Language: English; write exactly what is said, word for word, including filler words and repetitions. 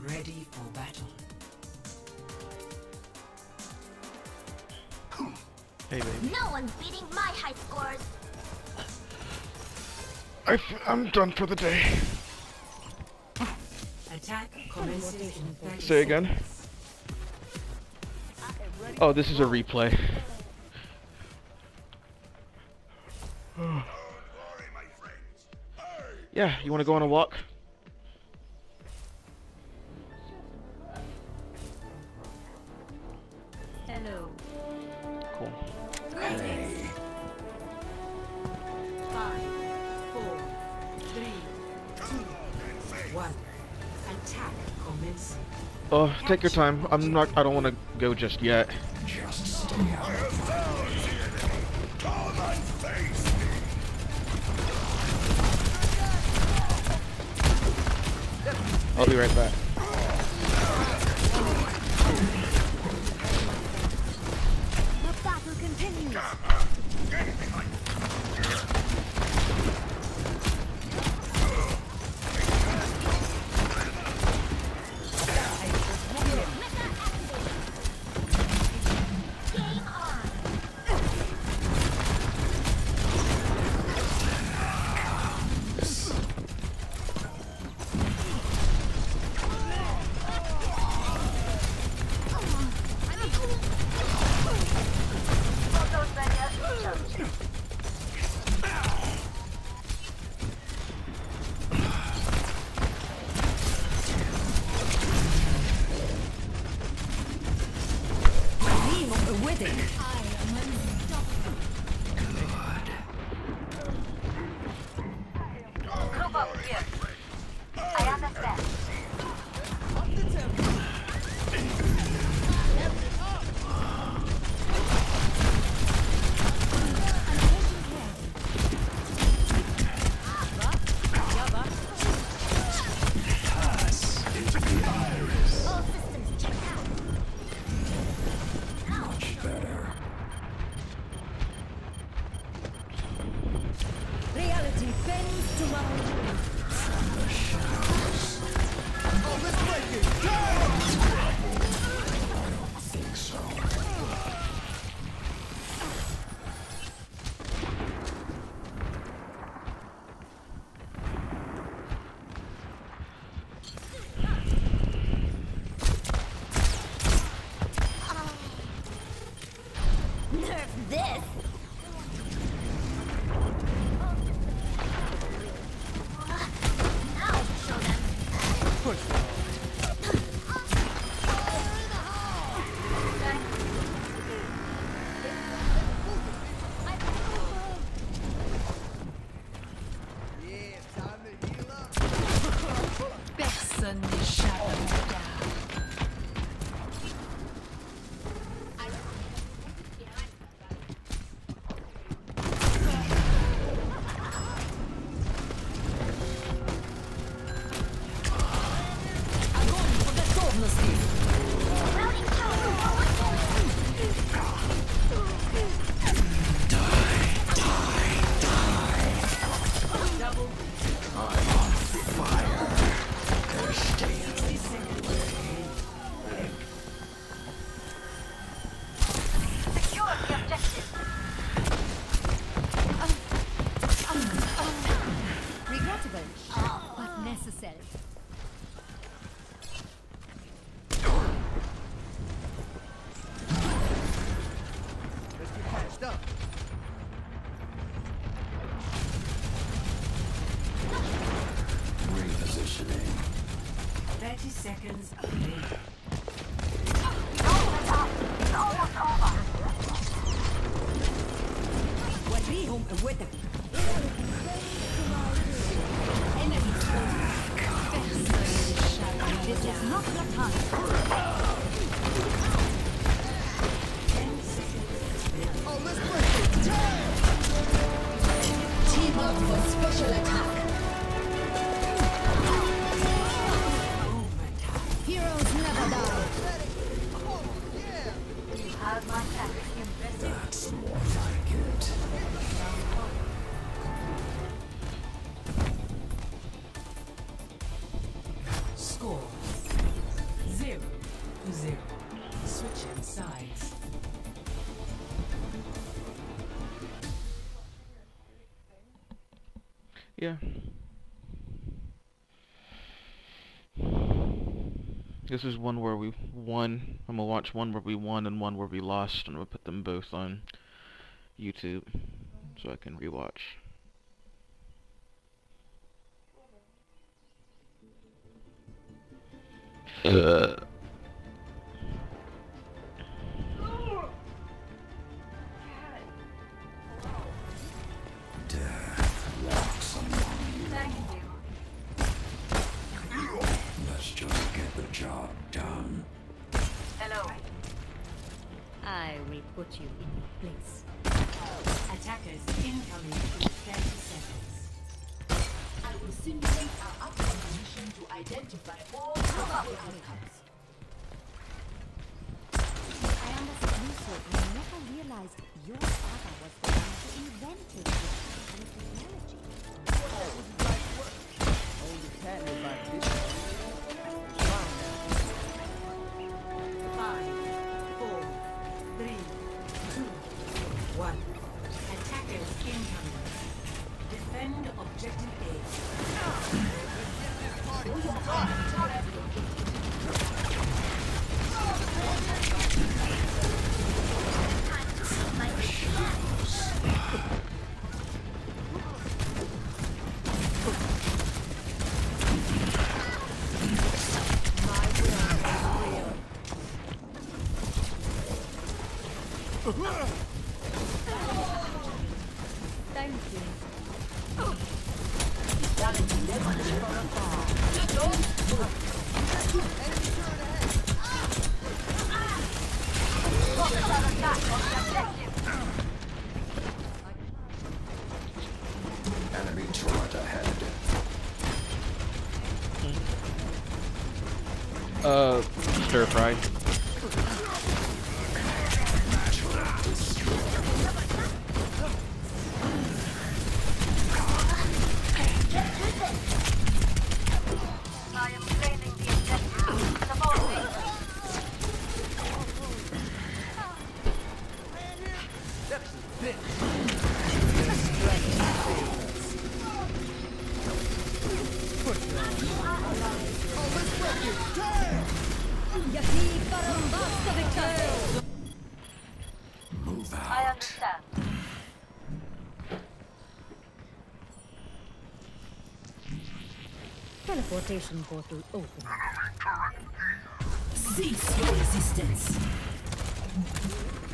Ready for battle. Hey, baby. No one's beating my high scores. I f I'm done for the day. Attack commences in thirty Say again. seconds. Oh, this is a replay. Yeah, you want to go on a walk? Hello. Cool. Greetings. Five, four, three, two, one. Attack commencing. Oh, take your time. I'm not. I don't want to go just yet. Just stay out. Come and face me. I'll be right back. The battle continues. Get behind. Game on. Group up here. I understand. All systems checked out. Much better. Reality bends tomorrow. Think so. Nerf this. Now show them. Personne n'échappe à mon regard. Огонь по готовности. Routing tower. Secure the objective. Regrettable, but necessary. Repositioning. thirty seconds remaining. It's almost over. وريهم قوتك. Enemy This is not your time. Team up for special attack. Heroes never die. You have my back. That's more like it. Score Yeah. This is one where we won. I'm gonna watch one where we won and one where we lost, and I'm gonna put them both on YouTube so I can rewatch. Uh. Death walks among you. Thank you. Let's just get the job done. Hello. I will put you in your place. Attackers incoming in thirty seconds. I will simulate our upcoming mission to identify all probable outcomes. I understand you, sir. I never realized your father was the one who invented this kind of technology. Five, four, three, two, one. Attackers incoming. Defend objective A. Thank you. Enemy turret ahead. Uh, stir fry. Turret destroyed. I am claiming the objective. Support me. Yati Barambasta Victor! Move out. I understand. Teleportation portal open. Cease your resistance.